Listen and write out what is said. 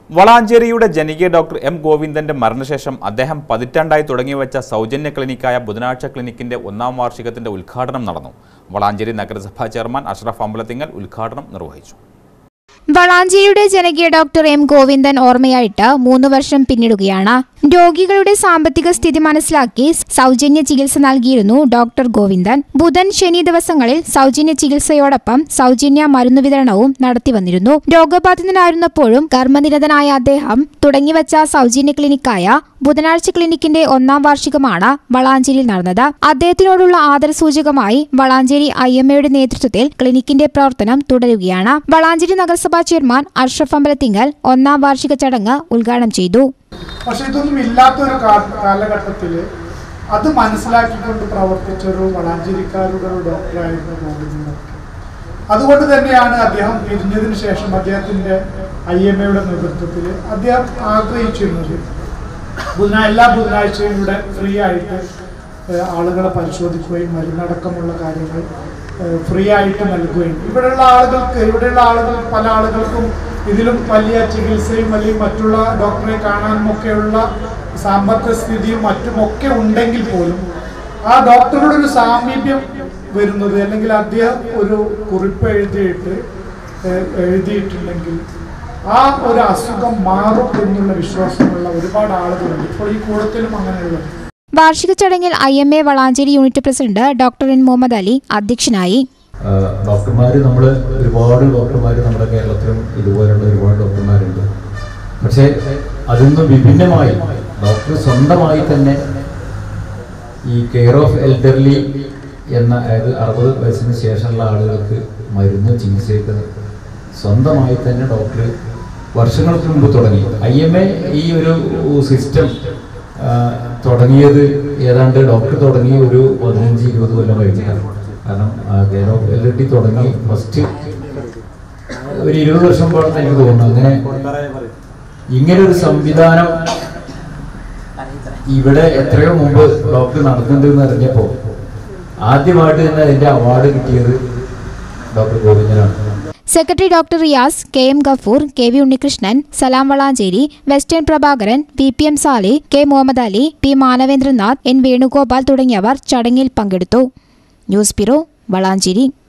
വളാഞ്ചേരിയുടെ ജനകീയ doctor M ഗോവിന്ദന്റെ മരണശേഷം അദ്ദേഹം പതിറ്റാണ്ടായി തുടങ്ങിവെച്ച സൗജന്യ ക്ലിനിക്കായ ബുധനാഴ്ച ക്ലിനിക്കിന്റെ 1ാം വാർഷികത്തിന്റെ ഉദ്ഘാടനം നടന്നു. വളാഞ്ചേരി നഗരസഭാ ചെയർമാൻ അഷ്റഫ് അമ്പലത്തിങ്ങൽ ഉദ്ഘാടനം നിർവഹിച്ചു. വളാഞ്ചേരിയുടെ ജനകീയ ഡോക്ടർ എം ഗോവിന്ദൻ ഓർമ്മയായിട്ട് 3 വർഷം പിന്നിടുകയാണ്. രോഗികളുടെ സാമ്പത്തിക സ്ഥിതി മനസ്സിലാക്കി സൗജന്യ ചികിത്സ നൽകിയിരുന്നു ഡോക്ടർ ഗോവിന്ദൻ. ബുധൻ, ശനി ദിവസങ്ങളിൽ സൗജന്യ ചികിത്സയോടൊപ്പം സൗജന്യ മരുന്ന് വിതരണവും നടത്തിവന്നിരുന്നു. രോഗബാധിതനായിരുന്നപ്പോഴും കർമ്മനിരതനായ അദ്ദേഹം തുടങ്ങിവെച്ച സൗജന്യ ക്ലിനിക്കായ ബുധനാഴ്ച ക്ലിനിക്കിന്റെ 1ാം വാർഷികമാണ് വളാഞ്ചേരിയിൽ നടന്നത്. അദ്ദേഹത്തിനോടുള്ള ആദരസൂചകമായി വളാഞ്ചേരി IMAയുടെ നേതൃത്വത്തിൽ ക്ലിനിക്കിന്റെ പ്രവർത്തനം തുടരുകയാണ്. വളാഞ്ചേരി നഗരസഭാ ചെയർമാൻ അഷ്റഫ് അമ്പലത്തിങ്ങൽ 1ാം വാർഷിക ചടങ്ങ് ഉദ്ഘാടനം ചെയ്തു. പക്ഷെ ഇതൊന്നും ഇല്ലാത്തൊരു കാലഘട്ടത്തിൽ അത് മനസ്സിലാക്കിക്കൊണ്ട് പ്രവർത്തിച്ചൊരു വളാഞ്ചേരിക്കാരുടെ ഡോക്ടറായിരുന്നു ഗോവിന്ദൻ. അതുകൊണ്ട് തന്നെയാണ് അദ്ദേഹം പിരിഞ്ഞതിന് ശേഷം അദ്ദേഹത്തിന്റെ IMAയുടെ നേതൃത്വത്തിൽ അദ്ദേഹം ആഗ്രഹിച്ചിരുന്നത് എല്ലാ ബുധനാഴ്ചയും ഇവിടെ ഫ്രീ ആയിട്ട് ആളുകളെ പരിശോധിക്കുകയും മരുന്നടക്കമുള്ള കാര്യങ്ങൾ ഫ്രീ ആയിട്ട് നൽകുകയും ഇവിടെയുള്ള ആളുകൾ പല ആളുകൾക്കും ഇതിലും വലിയ ചികിത്സയും അല്ലെങ്കിൽ മറ്റുള്ള ഡോക്ടറെ കാണാനുമൊക്കെയുള്ള സാമ്പത്തിക സ്ഥിതിയും മറ്റുമൊക്കെ ഉണ്ടെങ്കിൽ പോലും ആ ഡോക്ടറുടെ സാമീപ്യം വരുന്നത് അല്ലെങ്കിൽ അദ്ദേഹം ഒരു കുറിപ്പ് എഴുതിയിട്ടുണ്ടെങ്കിൽ ആ ഒരു അസുഖം മാറും എന്നുള്ള വിശ്വാസമുള്ള ഒരുപാട് ആളുകളുണ്ട്. ഇപ്പോൾ ഈ കൂട്ടത്തിലും അങ്ങനെയുള്ളത്. വാർഷിക ചടങ്ങിൽ IMA Valanchery unit president doctor N Muhammad Ali അധ്യക്ഷനായി. ഡോക്ടർമാര് ഒരുപാട് ഡോക്ടർമാർ നമ്മുടെ കേരളത്തിലും ഇതുപോലുള്ള ഒരുപാട് ഡോക്ടർമാരുണ്ട്. പക്ഷേ അതിന്ന് വിഭിന്നമായി ഡോക്ടർ സ്വന്തമായി തന്നെ ഈ കെയർ ഓഫ് എൽഡർലി എന്ന, അതായത് 60 വയസ്സിന് ശേഷമുള്ള ആളുകൾക്ക് മരുന്ന് ചികിത്സയൊക്കെ സ്വന്തമായി തന്നെ ഡോക്ടർ വർഷങ്ങൾക്ക് മുമ്പ് തുടങ്ങി. IMA ഈ ഒരു സിസ്റ്റം തുടങ്ങിയത് ഏതാണ്ട് ഡോക്ടർ തുടങ്ങി ഒരു 15-20 കൊല്ലം കഴിഞ്ഞാണ്. കാരണം കെയർ ഓഫ് എൽഡർലി തുടങ്ങി ഫസ്റ്റ് ഒരു 20 വർഷം പോലെന്ന് എനിക്ക് തോന്നുന്നു. ഇങ്ങനെ ഒരു സംവിധാനം ഇവിടെ എത്രയോ മുമ്പ് ഡോക്ടർ നടത്തുന്നുണ്ടെന്ന് അറിഞ്ഞപ്പോൾ ആദ്യമായിട്ട് തന്നെ അതിന്റെ അവാർഡ് കിട്ടിയത് ഡോക്ടർ ഗോവിന്ദനാണ്. Secretary doctor Riyas, KM Gafoor, KV Unnikrishnan, Salam Valanchery, western Prabhakaran, PPM Sali, K Muhammad Ali, P Manavendranath, N Venugopal തുടങ്ങിയവർ ചടങ്ങിൽ പങ്കെടുത്തു. News bureau, Valanchery.